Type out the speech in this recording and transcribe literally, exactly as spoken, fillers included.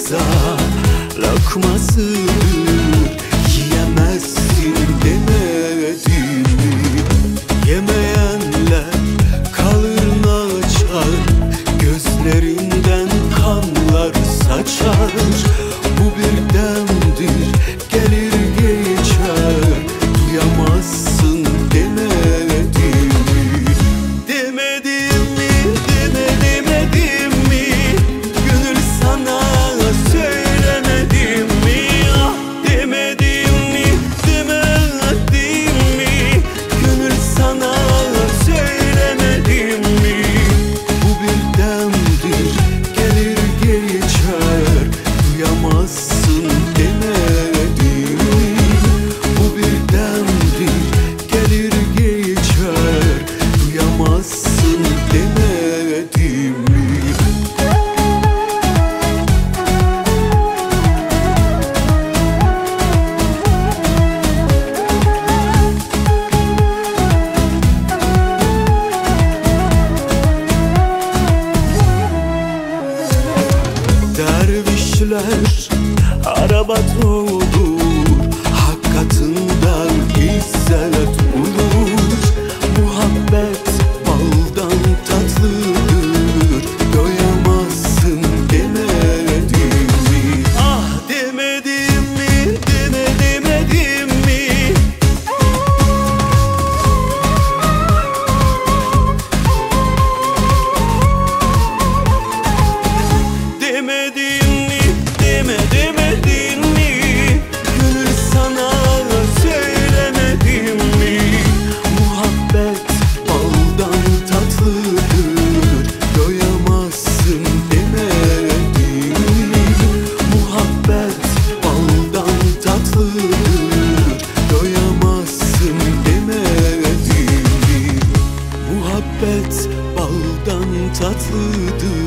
olsa lokmasıdır, yiyemezsin demedim mi? Yemeyenler kalır açar, gözlerinden kanlar saçar. Bu bir demdir, gelir geçer, duyamazsın demedim mi? Demedim mi, deme demedim mi? Gönül sana söylemedim mi? Ah demedim mi, demedim mi? Gönül sana söylemedim mi? Bu bir demdir, gelir geçer, duyamazsın demedim mi? Bu bir demdir, gelir geçer, duyamazsın demedim mi? Dervişler araba olur, hak katından izzet bulur. Muhabbet baldan tatlıdır, doyamazsın demedim mi? Ah demedim mi, deme demedim mi? Demedim mi, deme demedim mi? Gönül sana söylemedim mi? Muhabbet baldan tatlıdır, doyamazsın demedim mi? Muhabbet baldan tatlıdır, doyamazsın demedim mi? Muhabbet baldan tatlıdır,